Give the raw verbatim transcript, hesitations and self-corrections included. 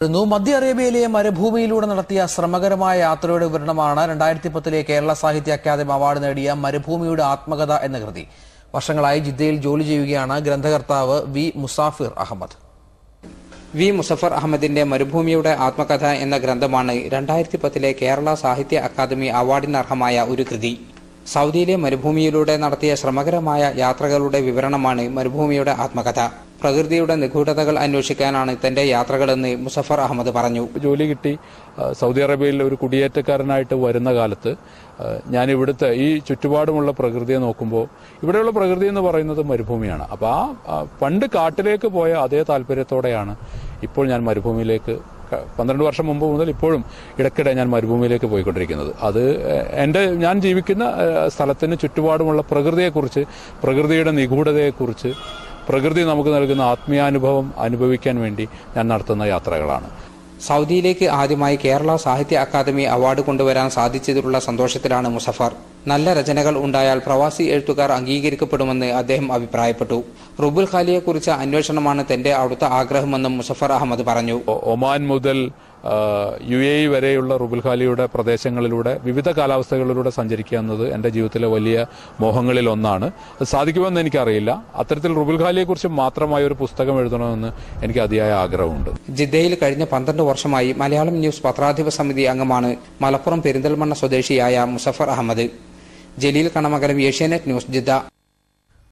മധ്യ അറേബ്യയിലെ മരുഭൂമിയിലൂടെ നടത്തിയ ശ്രമകരമായ യാത്രയുടെ വിവരണമാണ് രണ്ടായിരത്തി പത്തിലെ കേരള സാഹിത്യ അക്കാദമി അവാർഡ് നേടിയ മരുഭൂമിയുടെ ആത്മകഥ എന്ന കൃതി. വർഷങ്ങളായി ജിദ്ദയിൽ ജോലി ചെയ്യുകയാണ് ഗ്രന്ഥകർത്താവ് വി മുസാഫിർ അഹമ്മദ്. വി മുസഫർ അഹമ്മദിന്റെ മരുഭൂമിയുടെ ആത്മകഥ എന്ന ഗ്രന്ഥമാണ് രണ്ടായിരത്തി പത്തിലെ കേരള സാഹിത്യ അക്കാദമി അവാർഡിനർഹമായ ഒരു കൃതി. സൗദിയിലെ മരുഭൂമിയിലൂടെ നടത്തിയ ശ്രമകരമായ യാത്രകളുടെ വിവരണമാണ് മരുഭൂമിയുടെ ആത്മകഥ. പ്രകൃതിയുടെ നിഗൂഢതകൾ അന്വേഷിക്കാനാണ് തന്റെ യാത്രകളെന്ന് മുസഫർ അഹമ്മദ് പറഞ്ഞു. ജോലി കിട്ടി സൗദി അറേബ്യയിൽ ഒരു കുടിയേറ്റക്കാരനായിട്ട് വരുന്ന കാലത്ത് ഞാൻ ഇവിടുത്തെ ഈ ചുറ്റുപാടുമുള്ള പ്രകൃതിയെ നോക്കുമ്പോൾ ഇവിടെയുള്ള പ്രകൃതി എന്ന് പറയുന്നത് മരുഭൂമിയാണ്. അപ്പോൾ ആ പണ്ട് കാട്ടിലേക്ക് പോയ അതേ താല്പര്യത്തോടെയാണ് ഇപ്പോൾ ഞാൻ മരുഭൂമിയിലേക്ക് പന്ത്രണ്ട് വർഷം മുമ്പ് മുതൽ ഇപ്പോഴും ഇടയ്ക്കിടെ ഞാൻ മരുഭൂമിയിലേക്ക് പോയിക്കൊണ്ടിരിക്കുന്നത്. അത് എൻ്റെ ഞാൻ ജീവിക്കുന്ന സ്ഥലത്തിന് ചുറ്റുപാടുമുള്ള പ്രകൃതിയെക്കുറിച്ച്, പ്രകൃതിയുടെ നിഗൂഢതയെക്കുറിച്ച്, പ്രകൃതി നമുക്ക് നൽകുന്ന ആത്മീയാനുഭവം അനുഭവിക്കാൻ വേണ്ടി ഞാൻ നടത്തുന്ന യാത്രകളാണ്. സൗദിയിലേക്ക് ആദ്യമായി കേരള സാഹിത്യ അക്കാദമി അവാർഡ് കൊണ്ടുവരാൻ സാധിച്ചതിലുള്ള സന്തോഷത്തിലാണ് മുസഫർ. നല്ല രചനകൾ ഉണ്ടായാൽ പ്രവാസി എഴുത്തുകാർ അംഗീകരിക്കപ്പെടുമെന്ന് അദ്ദേഹം അഭിപ്രായപ്പെട്ടു. റുബുൽ ഖാലിയെക്കുറിച്ച് അന്വേഷണമാണ് തന്റെ അടുത്ത ആഗ്രഹമെന്നും മുസഫർ അഹമ്മദ് പറഞ്ഞു. ഒമാൻ മുതൽ യു എ ഇ വരെയുള്ള റുബുൽ ഖാലിയുടെ പ്രദേശങ്ങളിലൂടെ വിവിധ കാലാവസ്ഥകളിലൂടെ സഞ്ചരിക്കുക എന്നത് എന്റെ ജീവിതത്തിലെ വലിയ മോഹങ്ങളിൽ ഒന്നാണ്. അത് സാധിക്കുമെന്ന് എനിക്കറിയില്ല. അത്തരത്തിൽ റുബുൽ ഖാലിയെക്കുറിച്ച് മാത്രമായ ഒരു പുസ്തകം എഴുതണമെന്ന് എനിക്ക് അതിയായ ആഗ്രഹമുണ്ട്. ജിദ്ദയിൽ കഴിഞ്ഞ പന്ത്രണ്ട് വർഷമായി മലയാളം ന്യൂസ് പത്രാധിപ സമിതി അംഗമാണ് മലപ്പുറം പെരിന്തൽമണ്ണ സ്വദേശിയായ മുസഫർ അഹമ്മദ്. Jaleel Kanamakalam, Asianet news, Jeddah.